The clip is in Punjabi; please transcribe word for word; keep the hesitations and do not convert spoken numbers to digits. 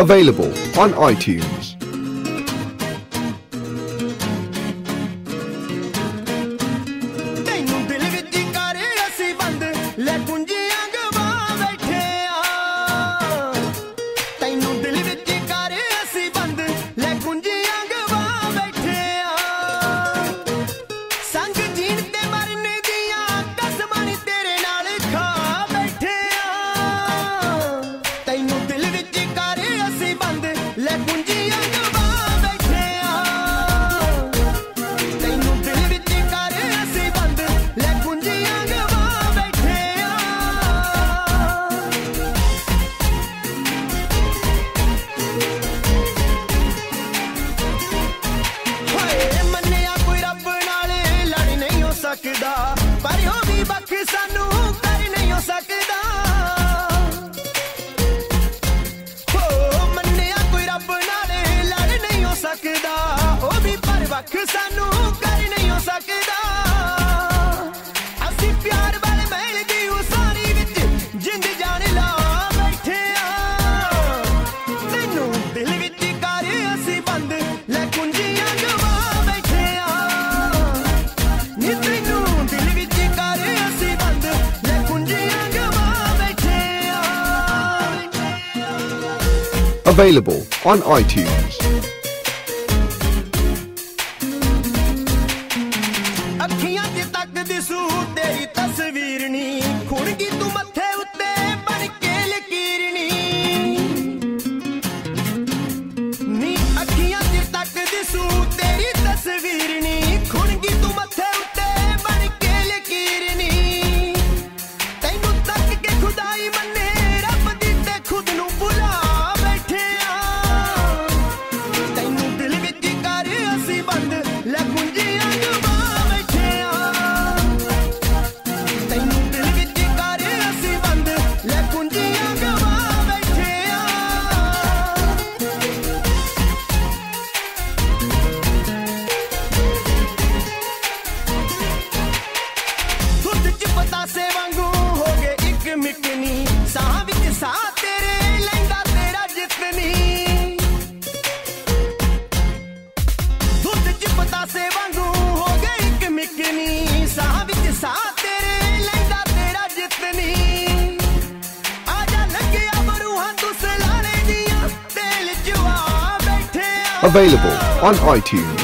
Available on iTunes. ਤੈਨੂੰ ਦਿਲ ਵਿੱਚ ਕਰ ਅਸੀਂ ਬੰਦ ਲੈ ਕੁੰਜੀਆਂ ਗਵਾ ਬੈਠੇ ਆ ਤੈਨੂੰ ਦਿਲ ਵਿੱਚ ਕਰ ਅਸੀਂ ਬੰਦ ਲੈ ਕੁੰਜੀਆਂ ਗਵਾ ਬੈਠੇ ਆ ਸੰਗ ਜੀਣ ਤੇ ਮਰਨ ਦੀਆਂ ਕਸਮਾਂ ਨੀ ਤੇਰੇ ਨਾਲ ਖਾ ਬੈਠੇ ਆ ਤੈਨੂੰ ਦਿਲ ਵਿੱਚ ਕਰ ਅਸੀਂ ਬੰਦ ਲੈ ਕੁੰਜੀਆਂ ਗਵਾ ਬੈਠੇ ਆ ਤੈਨੂੰ ਦਿਲ ਵਿੱਚ ਕਰ ਅਸੀਂ ਬੰਦ ਲੈ ਕੁੰਜੀਆਂ ਗਵਾ ਬੈਠੇ ਆ ਹਾਏ ਮੰਨਿਆ ਕੋਈ ਰੱਬ ਨਾਲ ਲੜ ਨਹੀਂ ਹੋ ਸਕਦਾ ਪਰ ਉਹ ਵੀ ਬਖ ਸਾਨੂੰ ਕਰ ਨਹੀਂ ਹੋ ਸਕਦਾ ਹੋ ਮੰਨਿਆ ਕੋਈ ਰੱਬ ਨਾਲ ਲੜ ਨਹੀਂ ਹੋ ਸਕਦਾ ਉਹ ਵੀ ਪਰ ਵਖ ਸਾਨੂੰ ਕਰ ਨਹੀਂ ਹੋ ਸਕਦਾ ਅਸੀਂ ਪਿਆਰ ਵਾਲੇ ਮਹਿਲ ਦੀ ਉਸਾਰੀ ਵਿੱਚ ਜਿੰਦ ਜਾਨ ਲਾ ਬੈਠੇ ਆ ਤੈਨੂੰ ਦਿਲ ਵਿੱਚ ਕਰ ਅਸੀਂ ਬੰਦ ਲੈ ਕੁੰਜੀਆਂ ਗਵਾ ਬੈਠੇ ਆ ਨੀ ਤੈਨੂੰ ਦਿਲ ਵਿੱਚ ਕਰ ਅਸੀਂ ਬੰਦ ਲੈ ਕੁੰਜੀਆਂ ਗਵਾ ਬੈਠੇ ਆ Available on iTunes. ਅੱਖੀਆਂ 'ਚ ਤੱਕਦੀ ਸੂ ਤੇਰੀ ਤਸਵੀਰ ਨੀ ਖੁਣਗੀ ਤੂੰ ਮੱਥੇ ਉੱਤੇ ਬਣ ਕੇ ਲਕੀਰਨੀ ਨੀ ਅੱਖੀਆਂ 'ਚ ਤੱਕਦੀ ਸੂ ਤੇਰੀ ਤਸਵੀਰ ਨੀ ਖੁਣਗੀ ਤੂੰ ਮੱਥੇ ਉੱਤੇ ਬਣ ਕੇ ਲਕੀਰਨੀ ਤੈਨੂੰ ਤੱਕ ਕੇ ਖੁਦਾਈ ਮੰਨੇ ਰੱਬ ਦੀ ਤੇ ਖੁਦ ਨੂੰ ਭੁਲਾ ਬੈਠੇ ਆ ਤੈਨੂੰ ਦਿਲ ਵਿੱਚ ਕਰ ਅਸੀਂ ਬੰਦ ਲੈ ਕੁੰਜੀਆਂ ਗਵਾ ਬੈਠੇ ਆ ਤੈਨੂੰ ਦਿਲ ਵਿੱਚ ਕਰ ਅਸੀਂ ਬੰਦ ਲੈ ਕੁੰਜੀਆਂ ਗਵਾ ਬੈਠੇ ਆ ਦੁੱਧ 'ਚ ਪਤਾਸੇ ਵਾਂਗੂ ਹੋ ਗਏ ਇੱਕ ਮਿਕਨੀ ਸਾਹ ਵਿੱਚ ਸਾਹ ਤੇਰੇ ਲੈਂਦਾ ਤੇਰਾ ਜਿਤਨੀ ਦੁੱਧ 'ਚ ਪਤਾਸੇ ਵਾਂਗੂ ਹੋ ਗਏ ਇੱਕ ਮਿਕਨੀ ਸਾਹ ਵਿੱਚ ਸਾਹ ਤੇਰੇ ਲੈਂਦਾ ਤੇਰਾ ਜਿਤਨੀ ਆ ਜਾ ਲੱਗਿਆ ਬਰੂਹਾਂ ਤੂੰ ਸਲਾਲੇ ਦੀਆਂ ਤੇਲ ਜਵਾ ਬੈਠੇ ਆ Available on iTunes.